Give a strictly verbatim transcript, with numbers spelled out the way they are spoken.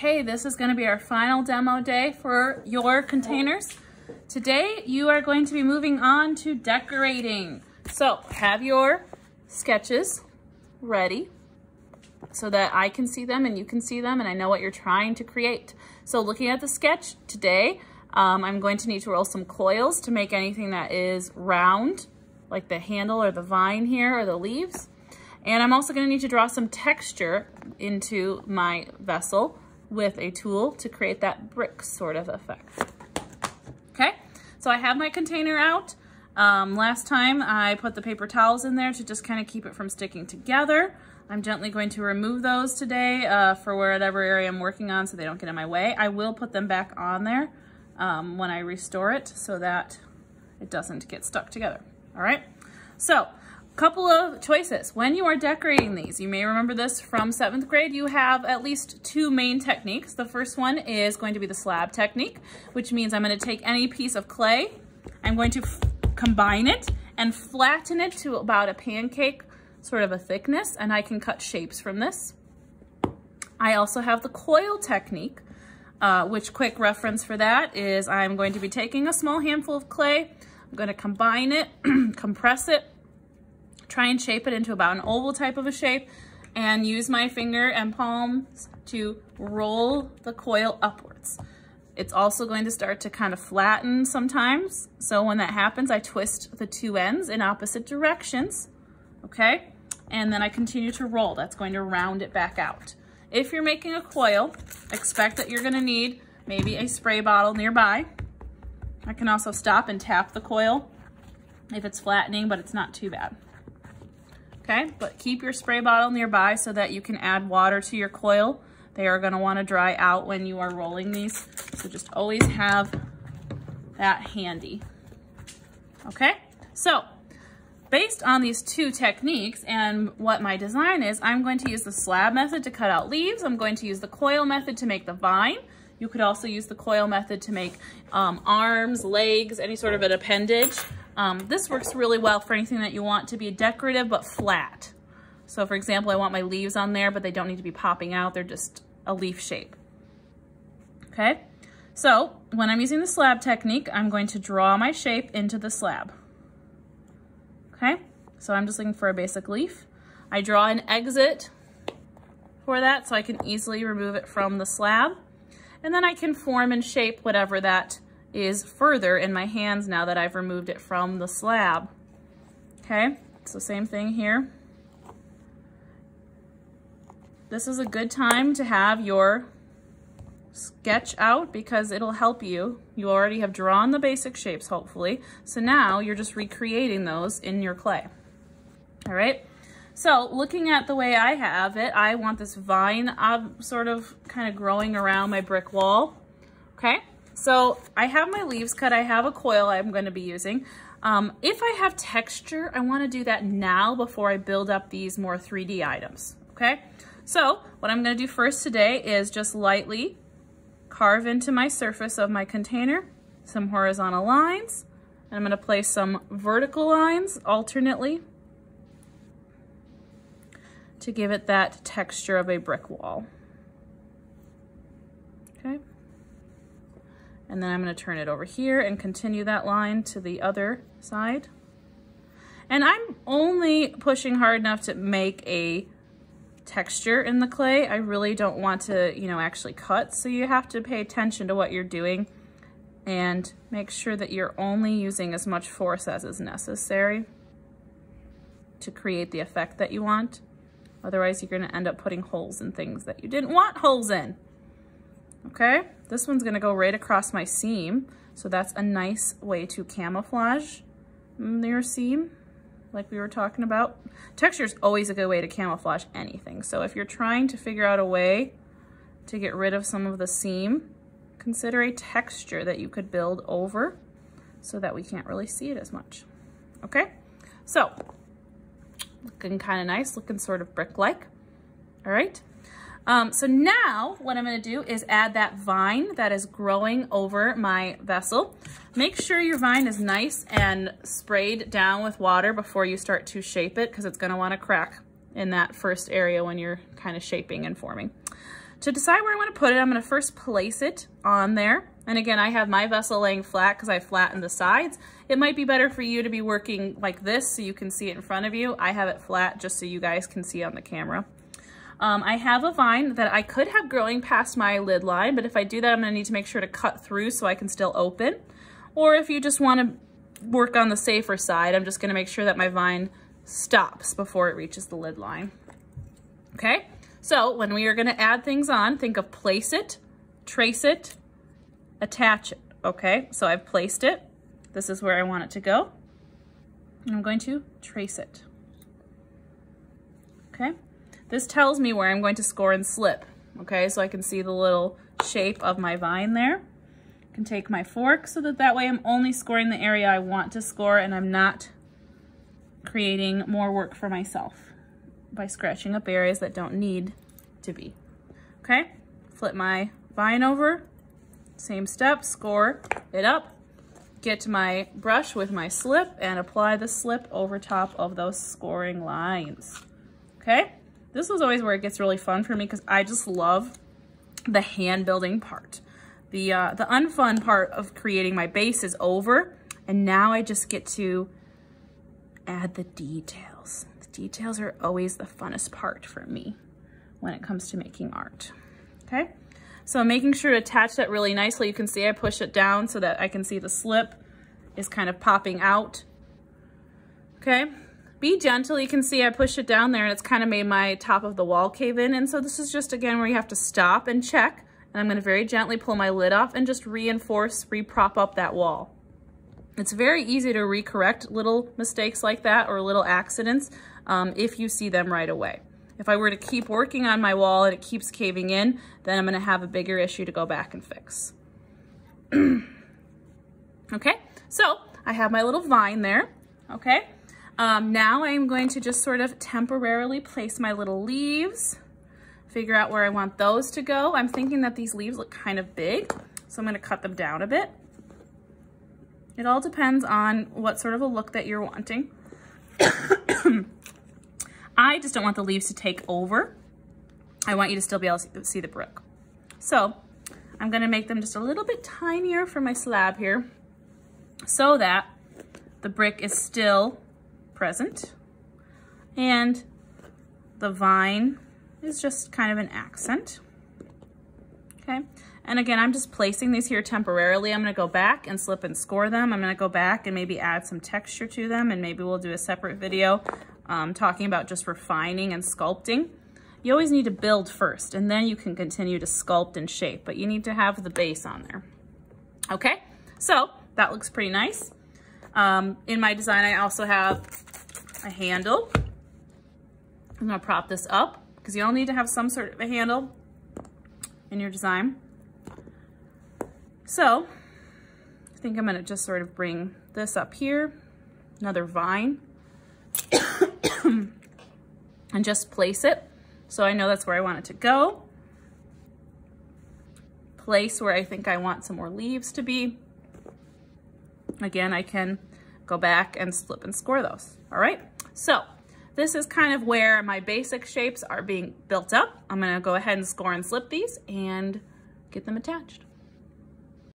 Okay, this is going to be our final demo day for your containers. Today, you are going to be moving on to decorating. So, have your sketches ready so that I can see them and you can see them and I know what you're trying to create. So, looking at the sketch today, um, I'm going to need to roll some coils to make anything that is round, like the handle or the vine here or the leaves. And I'm also going to need to draw some texture into my vessel with a tool to create that brick sort of effect. Okay, so I have my container out. Um, last time I put the paper towels in there to just kind of keep it from sticking together. I'm gently going to remove those today uh, for whatever area I'm working on so they don't get in my way. I will put them back on there um, when I restore it so that it doesn't get stuck together. All right, so couple of choices. When you are decorating these, you may remember this from seventh grade, you have at least two main techniques. The first one is going to be the slab technique, which means I'm going to take any piece of clay, I'm going to combine it and flatten it to about a pancake sort of a thickness, and I can cut shapes from this. I also have the coil technique, uh, which quick reference for that is I'm going to be taking a small handful of clay, I'm going to combine it, compress it, try and shape it into about an oval type of a shape, and use my finger and palms to roll the coil upwards. It's also going to start to kind of flatten sometimes. So when that happens, I twist the two ends in opposite directions, okay? And then I continue to roll. That's going to round it back out. If you're making a coil, expect that you're gonna need maybe a spray bottle nearby. I can also stop and tap the coil if it's flattening, but it's not too bad. Okay, but keep your spray bottle nearby so that you can add water to your coil. They are going to want to dry out when you are rolling these, so just always have that handy. Okay, so based on these two techniques and what my design is, I'm going to use the slab method to cut out leaves. I'm going to use the coil method to make the vine. You could also use the coil method to make um, arms, legs, any sort of an appendage. Um, this works really well for anything that you want to be decorative but flat. So for example, I want my leaves on there, but they don't need to be popping out. They're just a leaf shape. Okay, so when I'm using the slab technique, I'm going to draw my shape into the slab. Okay, so I'm just looking for a basic leaf. I draw an exit for that so I can easily remove it from the slab. And then I can form and shape whatever that is further in my hands now that I've removed it from the slab. Okay, so same thing here. This is a good time to have your sketch out because it'll help you. You already have drawn the basic shapes, hopefully. So now you're just recreating those in your clay. All right, so looking at the way I have it, I want this vine uh, sort of kind of growing around my brick wall. Okay. So I have my leaves cut, I have a coil I'm going to be using. Um, if I have texture, I want to do that now before I build up these more three D items, okay? So what I'm going to do first today is just lightly carve into my surface of my container some horizontal lines, and I'm going to place some vertical lines alternately to give it that texture of a brick wall, okay? And then I'm going to turn it over here and continue that line to the other side. And I'm only pushing hard enough to make a texture in the clay. I really don't want to, you know, actually cut. So you have to pay attention to what you're doing and make sure that you're only using as much force as is necessary to create the effect that you want. Otherwise, you're going to end up putting holes in things that you didn't want holes in. Okay, this one's gonna go right across my seam. So that's a nice way to camouflage your seam, like we were talking about. Texture is always a good way to camouflage anything. So if you're trying to figure out a way to get rid of some of the seam, consider a texture that you could build over so that we can't really see it as much. Okay, so looking kind of nice, looking sort of brick-like. All right. Um, so now what I'm going to do is add that vine that is growing over my vessel. Make sure your vine is nice and sprayed down with water before you start to shape it because it's going to want to crack in that first area when you're kind of shaping and forming. to decide where I want to put it, I'm going to first place it on there. And again, I have my vessel laying flat because I flattened the sides. It might be better for you to be working like this so you can see it in front of you. I have it flat just so you guys can see on the camera. Um, I have a vine that I could have growing past my lid line, but if I do that, I'm going to need to make sure to cut through so I can still open. Or if you just want to work on the safer side, I'm just going to make sure that my vine stops before it reaches the lid line. Okay, so when we are going to add things on, think of place it, trace it, attach it. Okay, so I've placed it. This is where I want it to go. And I'm going to trace it. Okay. This tells me where I'm going to score and slip, okay? So I can see the little shape of my vine there. I can take my fork so that that way I'm only scoring the area I want to score and I'm not creating more work for myself by scratching up areas that don't need to be, okay? Flip my vine over, same step, score it up, get my brush with my slip and apply the slip over top of those scoring lines, okay? This was always where it gets really fun for me because I just love the hand building part. The, uh, the unfun part of creating my base is over, and now I just get to add the details. The details are always the funnest part for me when it comes to making art, okay? So making sure to attach that really nicely. You can see I push it down so that I can see the slip is kind of popping out, okay? Be gentle. You can see I pushed it down there and it's kind of made my top of the wall cave in. And so this is just, again, where you have to stop and check. And I'm going to very gently pull my lid off and just reinforce, re-prop up that wall. It's very easy to recorrect little mistakes like that or little accidents um, if you see them right away. If I were to keep working on my wall and it keeps caving in, then I'm going to have a bigger issue to go back and fix. Okay, so I have my little vine there, okay? Um, now I'm going to just sort of temporarily place my little leaves, figure out where I want those to go. I'm thinking that these leaves look kind of big, so I'm going to cut them down a bit. It all depends on what sort of a look that you're wanting. I just don't want the leaves to take over. I want you to still be able to see the brick. So I'm going to make them just a little bit tinier for my slab here so that the brick is still present and the vine is just kind of an accent, okay? And again, I'm just placing these here temporarily. I'm gonna go back and slip and score them. I'm gonna go back and maybe add some texture to them, and maybe we'll do a separate video um, talking about just refining and sculpting. You always need to build first, and then you can continue to sculpt and shape, but you need to have the base on there. Okay, so that looks pretty nice. Um, in my design, I also have a handle. I'm gonna prop this up because you all need to have some sort of a handle in your design. So I think I'm gonna just sort of bring this up here, another vine, and just place it so I know that's where I want it to go. Place where I think I want some more leaves to be. Again, I can go back and slip and score those, all right? So this is kind of where my basic shapes are being built up. I'm gonna go ahead and score and slip these and get them attached.